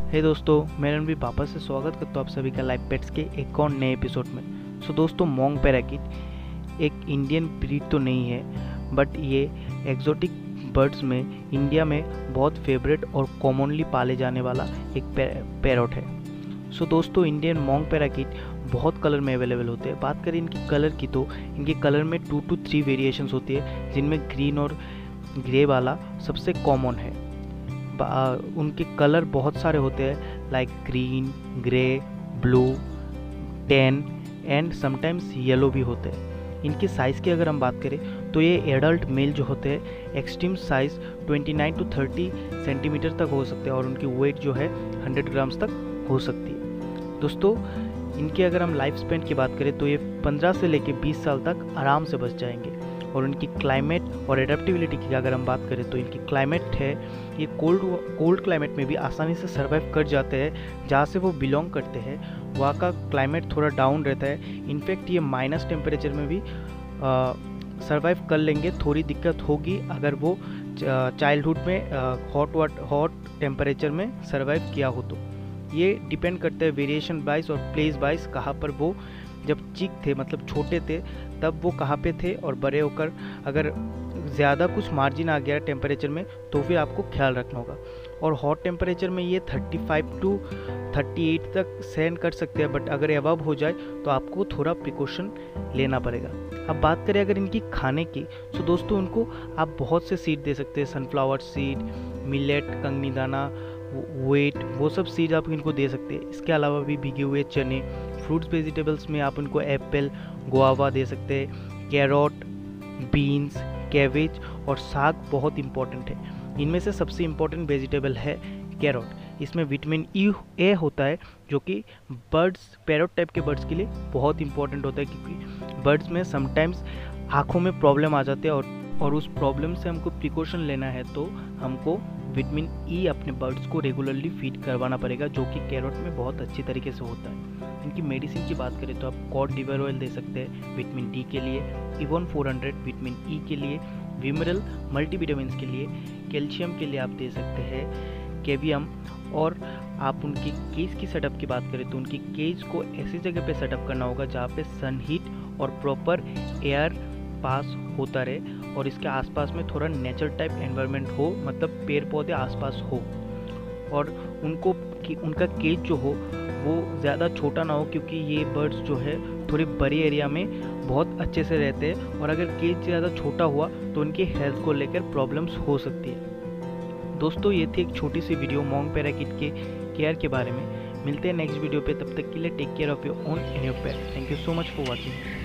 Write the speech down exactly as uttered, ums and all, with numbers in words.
हे दोस्तों, मैं रणवीर वापस से स्वागत करता हूँ आप सभी का लाइफ पेट्स के एक और नए एपिसोड में। सो दोस्तों, मोंग पैराकीट एक इंडियन ब्रीड तो नहीं है, बट ये एक्जोटिक बर्ड्स में इंडिया में बहुत फेवरेट और कॉमनली पाले जाने वाला एक पैरोट है। सो दोस्तों, इंडियन मोंग पैराकीट बहुत कलर में अवेलेबल होते हैं। बात करें इनकी कलर की तो इनके कलर में टू टू थ्री वेरिएशंस होती है, जिनमें ग्रीन और ग्रे वाला सबसे कॉमन है। उनके कलर बहुत सारे होते हैं, like green, grey, blue, tan and sometimes yellow भी होते हैं। इनके साइज़ की अगर हम बात करें तो ये एडल्ट मेल जो होते हैं एक्सट्रीम साइज़ उनतीस टू तीस सेंटीमीटर तक हो सकते हैं और उनकी वेट जो है सौ ग्राम्स तक हो सकती है। दोस्तों, इनके अगर हम लाइफ स्पैन की बात करें तो ये पंद्रह से लेकर बीस साल तक आराम से बच जाएंगे। और उनकी क्लाइमेट और एडेप्टिबिलिटी की अगर हम बात करें तो इनकी क्लाइमेट है, ये कोल्ड कोल्ड क्लाइमेट में भी आसानी से सर्वाइव कर जाते हैं। जहाँ से वो बिलोंग करते हैं वहाँ का क्लाइमेट थोड़ा डाउन रहता है। इनफैक्ट ये माइनस टेम्परेचर में भी सर्वाइव कर लेंगे। थोड़ी दिक्कत होगी अगर वो चाइल्डहुड में हॉट वाट हॉट टेम्परेचर में सर्वाइव किया हो तो। ये डिपेंड करता है वेरिएशन वाइज और प्लेस वाइज, कहाँ पर वो जब चिक थे मतलब छोटे थे तब वो कहाँ पे थे, और बड़े होकर अगर ज़्यादा कुछ मार्जिन आ गया टेम्परेचर में तो फिर आपको ख्याल रखना होगा। और हॉट टेम्परेचर में ये पैंतीस टू अड़तीस तक सहन कर सकते हैं, बट अगर अबव हो जाए तो आपको थोड़ा प्रिकॉशन लेना पड़ेगा। अब बात करें अगर इनकी खाने की, तो दोस्तों उनको आप बहुत से सीड दे सकते हैं, सनफ्लावर सीड, मिलेट, कंगनी दाना, वेट, वो सब सीड आप इनको दे सकते हैं। इसके अलावा भी भीगे हुए चने, फ्रूट्स वेजिटेबल्स में आप उनको एप्पल, गुआवा दे सकते हैं, कैरोट, बीन्स, कैबेज और साग बहुत इंपॉर्टेंट है। इनमें से सबसे इम्पॉर्टेंट वेजिटेबल है कैरोट। इसमें विटामिन ई ए होता है जो कि बर्ड्स, पैरोट टाइप के बर्ड्स के लिए बहुत इंपॉर्टेंट होता है, क्योंकि बर्ड्स में समटाइम्स आँखों में प्रॉब्लम आ जाते हैं और और उस प्रॉब्लम से हमको प्रिकॉशन लेना है तो हमको विटामिन ई अपने बर्ड्स को रेगुलरली फीड करवाना पड़ेगा, जो कि कैरोट में बहुत अच्छी तरीके से होता है। इनकी मेडिसिन की बात करें तो आप कॉड लिवर ऑयल दे सकते हैं विटामिन डी के लिए, even four hundred vitamin E के लिए, विमरल मल्टीविटामिन के लिए, कैल्शियम के लिए आप दे सकते हैं कैवियम। और आप उनकी केज की सेटअप की बात करें तो उनकी केज को ऐसी जगह पे सेटअप करना होगा जहाँ पे सन हीट और प्रॉपर एयर पास होता रहे और इसके आसपास में थोड़ा नेचर टाइप एनवायरनमेंट हो, मतलब पेड़ पौधे आसपास हो। और उनको उनका केज जो हो वो ज़्यादा छोटा ना हो, क्योंकि ये बर्ड्स जो है थोड़ी बड़ी एरिया में बहुत अच्छे से रहते हैं और अगर केज ज़्यादा छोटा हुआ तो उनकी हेल्थ को लेकर प्रॉब्लम्स हो सकती है। दोस्तों, ये थी एक छोटी सी वीडियो मोंग पैराकीट के केयर के बारे में। मिलते हैं नेक्स्ट वीडियो पे, तब तक के लिए take care of your own and your pet. Thank you so much for watching.